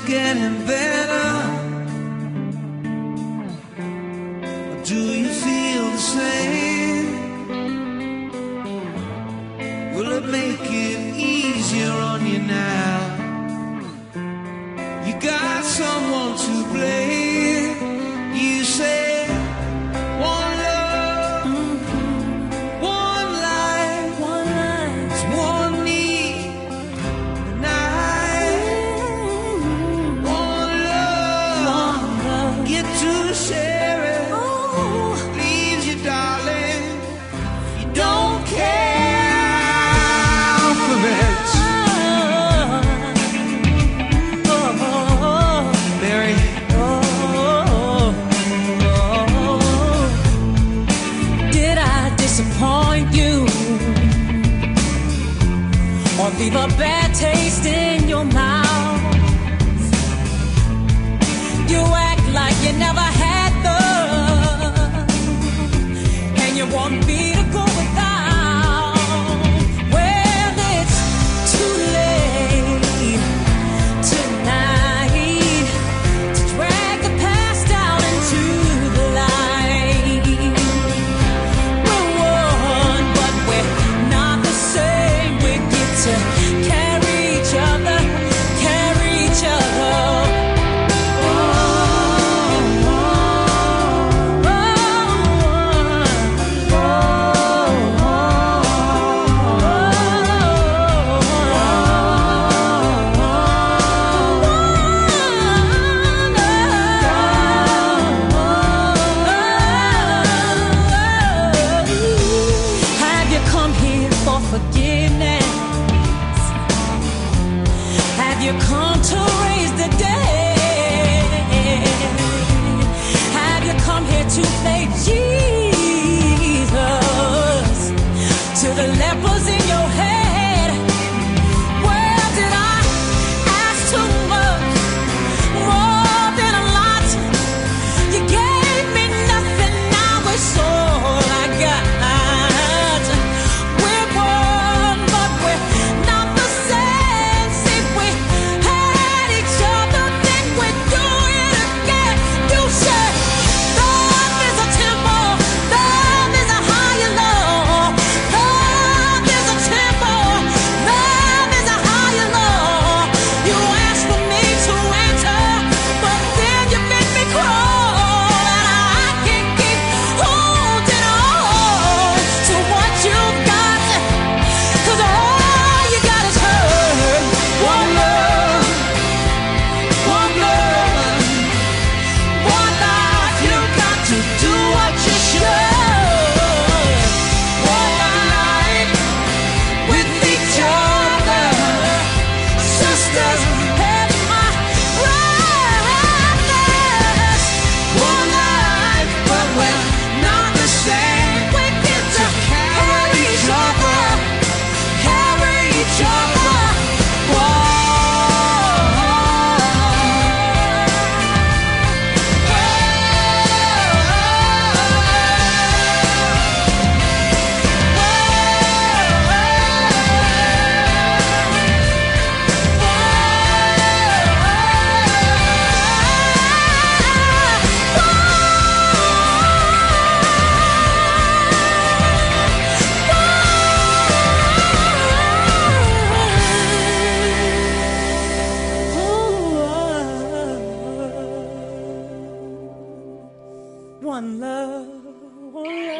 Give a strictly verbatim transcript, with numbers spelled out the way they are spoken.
getting better? Or do you feel the same? Will it make it easier on you now? You got someone to blame. You say one love, one life, one life, one need, tonight. One love, get to share it. Leaves you, darling, you don't care for it. Mary, did I disappoint you or leave a bad taste in your mouth? You act like you never had love, and you want me to go without. Well, it's too late tonight to drag the past out into the light. We're one, but we're not the same. We get to carry each other, carry each other. Have you come here for forgiveness? Have you come to raise the dead? Have you come here to play Jesus to the lepers in your head? Well, did I ask too much? More than a lot. You gave me nothing, now it's all I got. We're one, but we're not the same. See, we had each other, then we do it again. You said love is a tempo, love is a higher law. Love is a tempo, love is a higher law. You asked for me to enter, but then you made me crawl, and I can't keep holding on to what you've got, 'cause all you got is hurt. One love, one love, one life. You got to do what you should. One life with each other, sisters and my brothers. One life, but we're not the same. We get to carry each other, carry each other. One love, one love.